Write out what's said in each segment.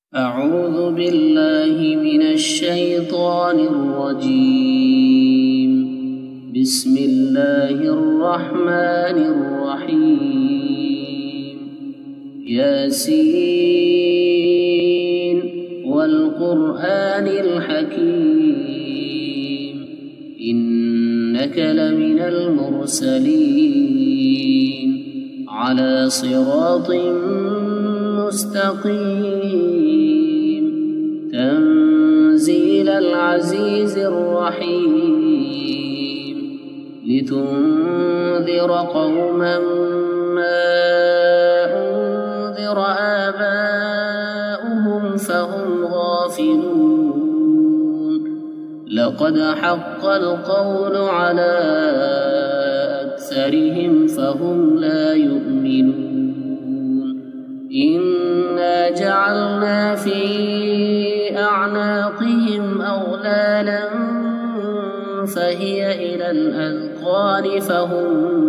أعوذ بالله من الشيطان الرجيم. بسم الله الرحمن الرحيم. ياسين والقرآن الحكيم إنك لمن المرسلين على صراط مستقيم تنزيل العزيز الرحيم لتنذر قوما ما أنذر آباؤهم فهم غافلون. لقد حق القول على أكثرهم فهم لا يؤمنون. إنا جعلنا في أعناقهم أغلالا فهي إلى الأذقان فهم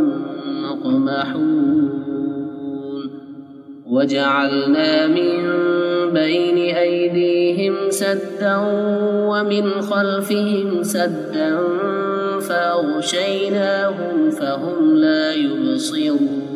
مقمحون. وجعلنا من بين أيديهم سدا ومن خلفهم سدا فأغشيناهم فهم لا يبصرون.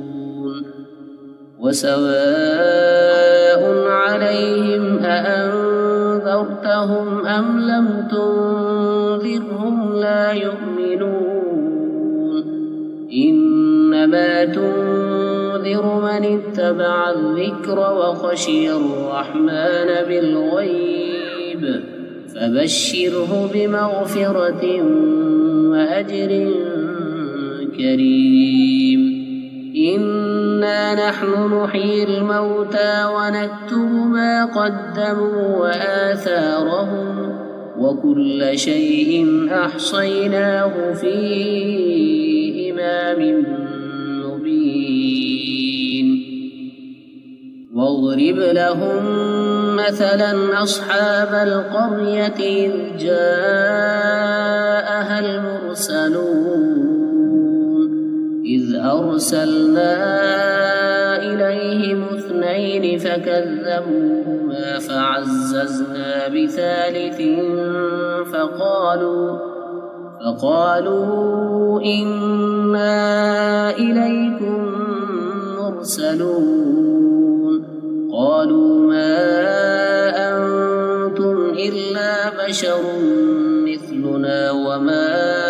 وسواء عليهم أأنذرتهم أم لم تنذرهم لا يؤمنون. إنما تنذر من اتبع الذكر وخشي الرحمن بالغيب فبشره بمغفرة وأجر كريم. إنا نحن نحيي الموتى ونكتب ما قدموا وآثارهم وكل شيء أحصيناه في إمام مبين. واضرب لهم مثلا أصحاب القرية إذ جاءها المرسلون إذ أرسلنا إليهم 2 فكذبوهما فعززنا بثالث فقالوا إنا إليكم مرسلون. قالوا ما أنتم إلا بشر مثلنا وما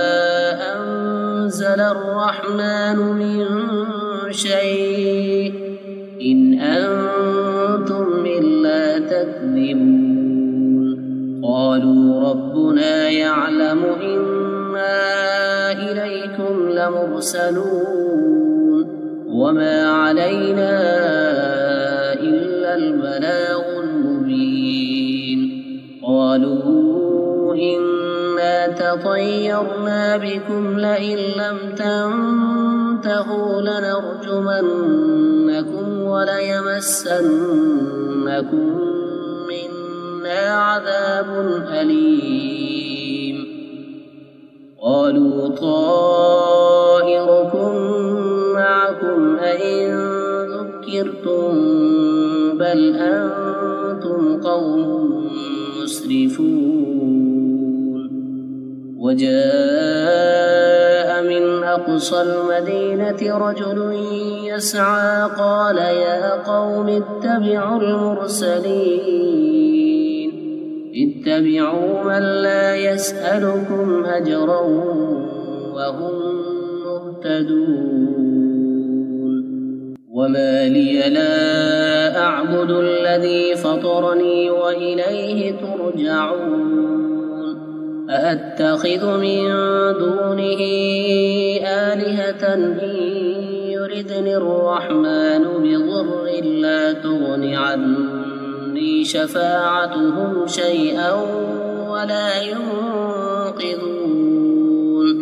أنزل الرحمن من شيء إن أنتم إلا تكذبون. قالوا ربنا يعلم إنا إليكم لمرسلون وما علينا إلا البلاغ المبين. قالوا إنا تطيرنا بكم لئن لم تنتهوا لنرجمنكم وليمسنكم منا عذاب أليم. قالوا طائركم معكم أئن ذكرتم بل أنتم قوم مسرفون. وجاء من أقصى المدينة رجل يسعى قال يا قوم اتبعوا المرسلين اتبعوا من لا يسألكم أجرا وهم مهتدون. وما لي لا أعبد الذي فطرني وإليه ترجعون. أأتخذ من دونه آلهة إن يردني الرحمن بضر لا تغن عني شفاعتهم شيئا ولا ينقذون.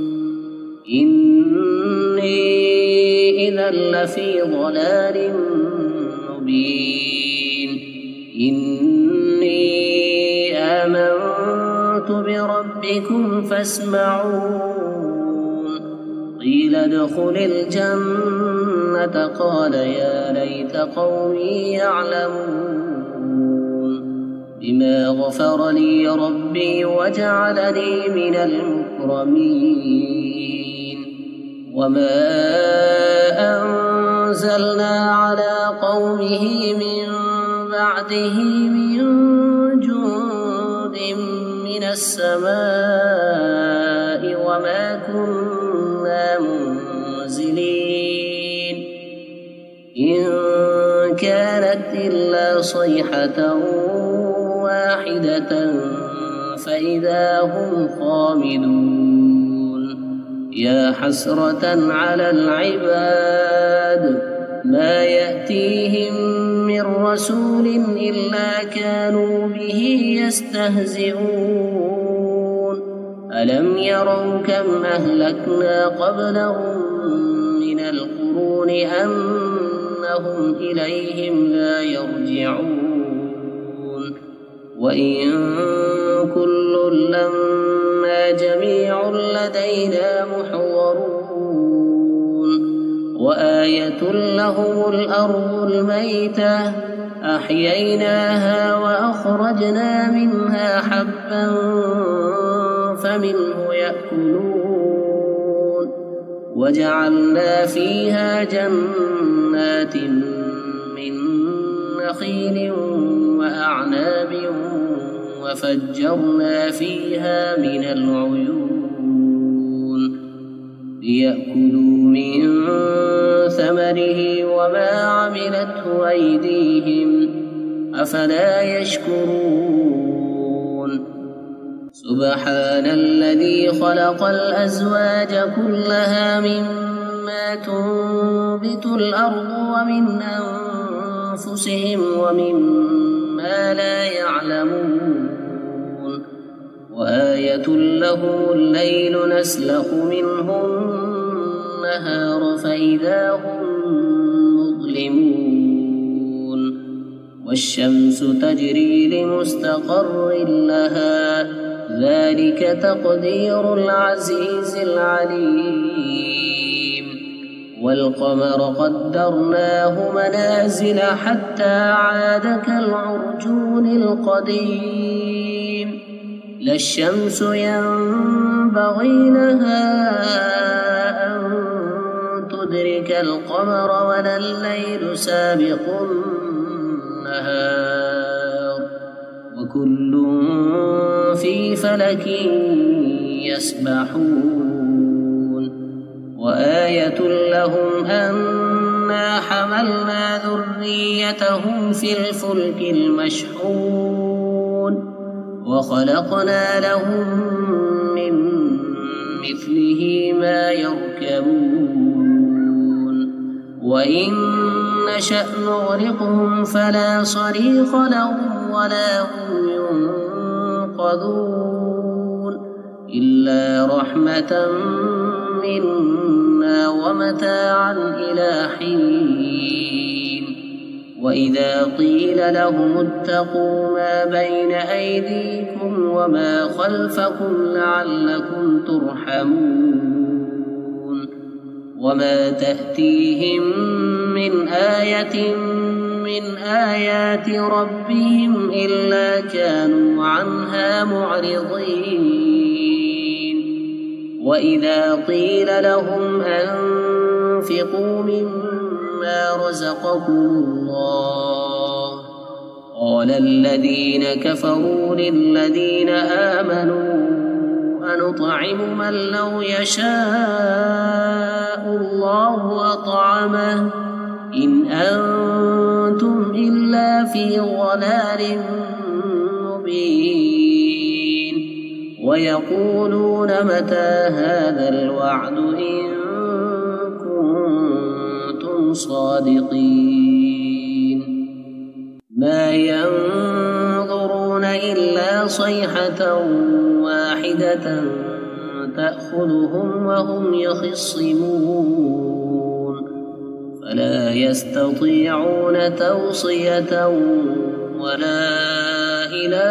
إني إذا لفي ضلال مبين. إني آمنت بربكم فاسمعون. قيل ادخل الجنة قال يا ليت قومي يعلمون. إلا غفر لي ربي وجعلني من المكرمين وما أنزلنا على قومه من بعده من جند من السماء وما كنا منزلين إن كانت إلا صيحة واحدة فإذا هم خامدون يا حسرة على العباد ما يأتيهم من رسول إلا كانوا به يستهزئون ألم يروا كم أهلكنا قبلهم من القرون أنهم إليهم لا يرجعون وإن كل لما جميع لدينا محضرون وآية لهم الأرض الميتة أحييناها وأخرجنا منها حبا فمنه يأكلون وجعلنا فيها جنات من نخيل وأعناب وفجرنا فيها من العيون ليأكلوا من ثمره وما عملته أيديهم أفلا يشكرون سبحان الذي خلق الأزواج كلها مما تنبت الأرض ومن أنفسهم ومما لا يعلمون وآية لهم الليل نسلخ منه النهار فإذا هم مظلمون والشمس تجري لمستقر لها ذلك تقدير العزيز العليم والقمر قدرناه منازل حتى عاد كالعرجون القديم لا الشمس ينبغي لها أن تدرك القمر ولا الليل سابق النهار وكل في فلك يسبحون وآية لهم أنا حملنا ذريتهم في الفلك المشحون وخلقنا لهم من مثله ما يركبون وإن نشأ نغرقهم فلا صريخ لهم ولا هم ينقذون إلا رحمة منا ومتاعا إلى حين وإذا قيل لهم اتقوا ما بين أيديكم وما خلفكم لعلكم ترحمون وما تأتيهم من آية من آيات ربهم إلا كانوا عنها معرضين وإذا قيل لهم أنفقوا مما رزقكم الله قال الذين كفروا للذين آمنوا أنطعم من لو يشاء الله أطعمه إن أنتم إلا في ضلال مبين ويقولون متى هذا الوعد إن كنتم صادقين ما ينظرون إلا صيحة واحدة تأخذهم وهم يخصمون فلا يستطيعون توصية ولا إلى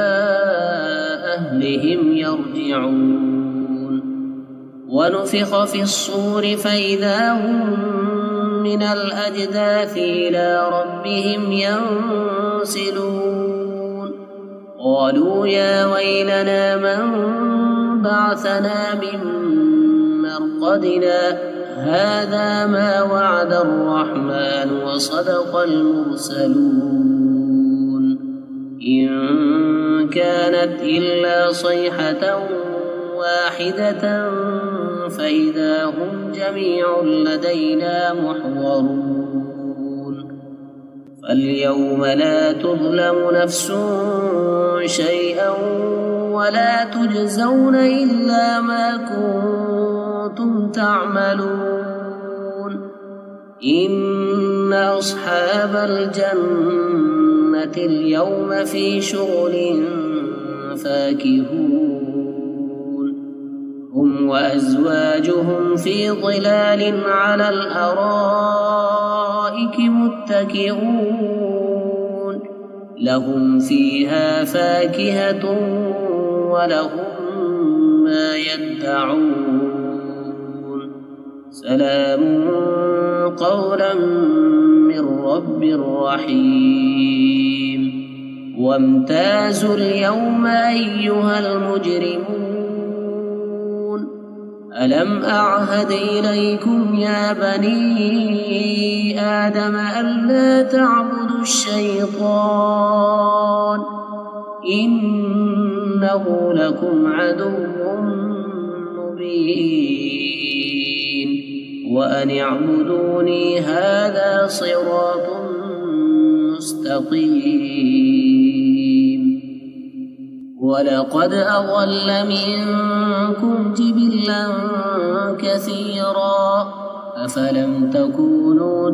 أهلهم يرجعون ونفخ في الصور فإذا هم من الأجداث إلى ربهم ينسلون قالوا يا ويلنا من بعثنا من مرقدنا هذا ما وعد الرحمن وصدق المرسلون إن كانت إلا صيحة واحدة فإذا هم جميع لدينا محضرون فاليوم لا تظلم نفس شيئا ولا تجزون إلا ما كنتم تعملون إن أصحاب الجنة اليوم في شغل فاكهون هم وأزواجهم في ظلال على الأرائك متكئون لهم فيها فاكهة ولهم ما يدعون سلام قولا من رب رحيم وامتازوا اليوم أيها المجرمون ألم أعهد إليكم يا بني آدم ألا تعبدوا الشيطان إنه لكم عدو مبين وأن اعبدوني هذا صراط مستقيم ولقد أضل منكم جبلا كثيرا أفلم تكونوا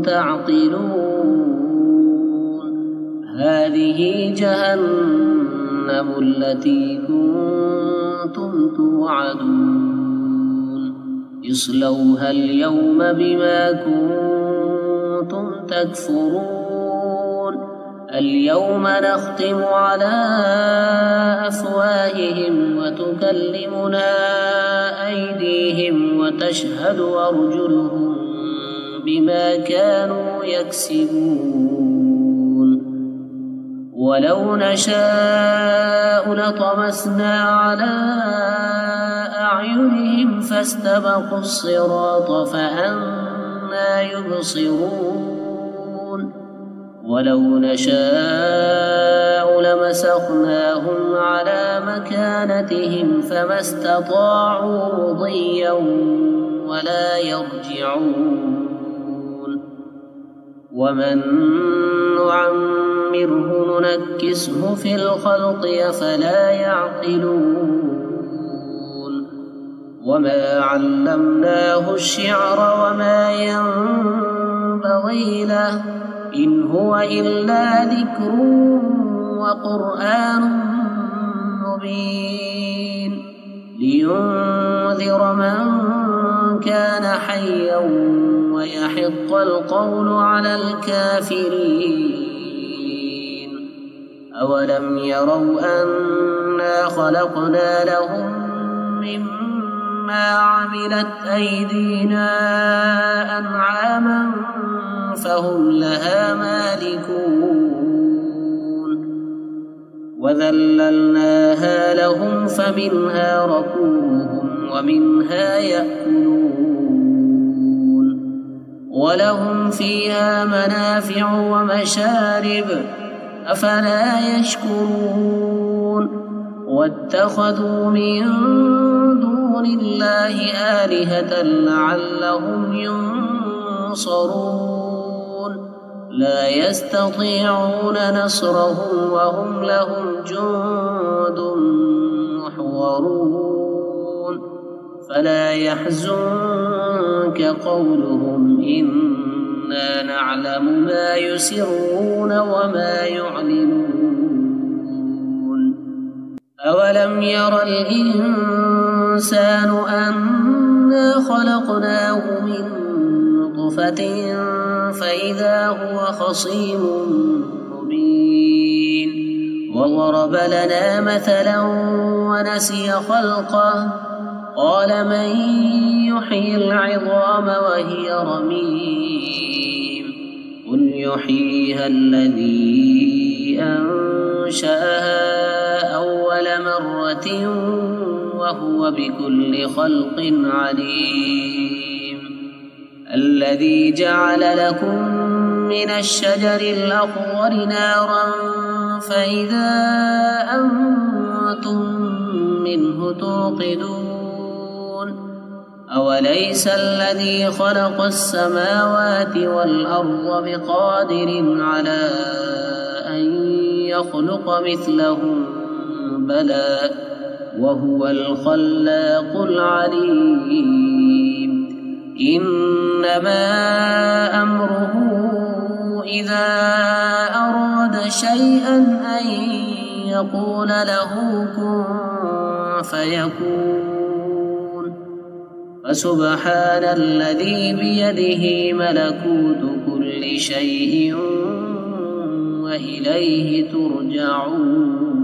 تعقلون هذه جهنم التي كنتم توعدون اصلوها اليوم بما كنتم تكفرون اليوم نختم على أفواههم وتكلمنا أيديهم وتشهد أرجلهم بما كانوا يكسبون ولو نشاء لطمسنا على أعينهم فاستبقوا الصراط فأنى يبصرون ولو نشاء لمسخناهم على مكانتهم فما استطاعوا مضيا ولا يرجعون ومن نعمره ننكسه في الخلق أفلا يعقلون وما علمناه الشعر وما ينبغي له إن هو إلا ذكر وقرآن مبين لينذر من كان حيا ويحق القول على الكافرين أولم يروا أنا خلقنا لهم مما عملت أيدينا أنعاما فهم لها مالكون وذللناها لهم فمنها ركوبهم ومنها يأكلون ولهم فيها منافع ومشارب أفلا يشكرون واتخذوا من دون الله آلهة لعلهم ينصرون لا يستطيعون نصرهم وهم لهم جند محضرون فلا يحزنك قولهم إنا نعلم ما يسرون وما يعلنون أولم ير الإنسان أنا خلقناه من نطفة فإذا هو خصيم مبين وضرب لنا مثلا ونسي خلقه قال من يحيي العظام وهي رميم قل يحييها الذي أنشأها السماوات وهو بكل خلق عليم. الذي جعل لكم من الشجر الأخضر نارا فإذا أنتم منه توقدون. أوليس الذي خلق السماوات والأرض بقادر على أن يخلق مثلهم؟ بلى وهو الخلاق العليم. إنما أمره إذا أراد شيئا أن يقول له كن فيكون. فسبحان الذي بيده ملكوت كل شيء وإليه ترجعون.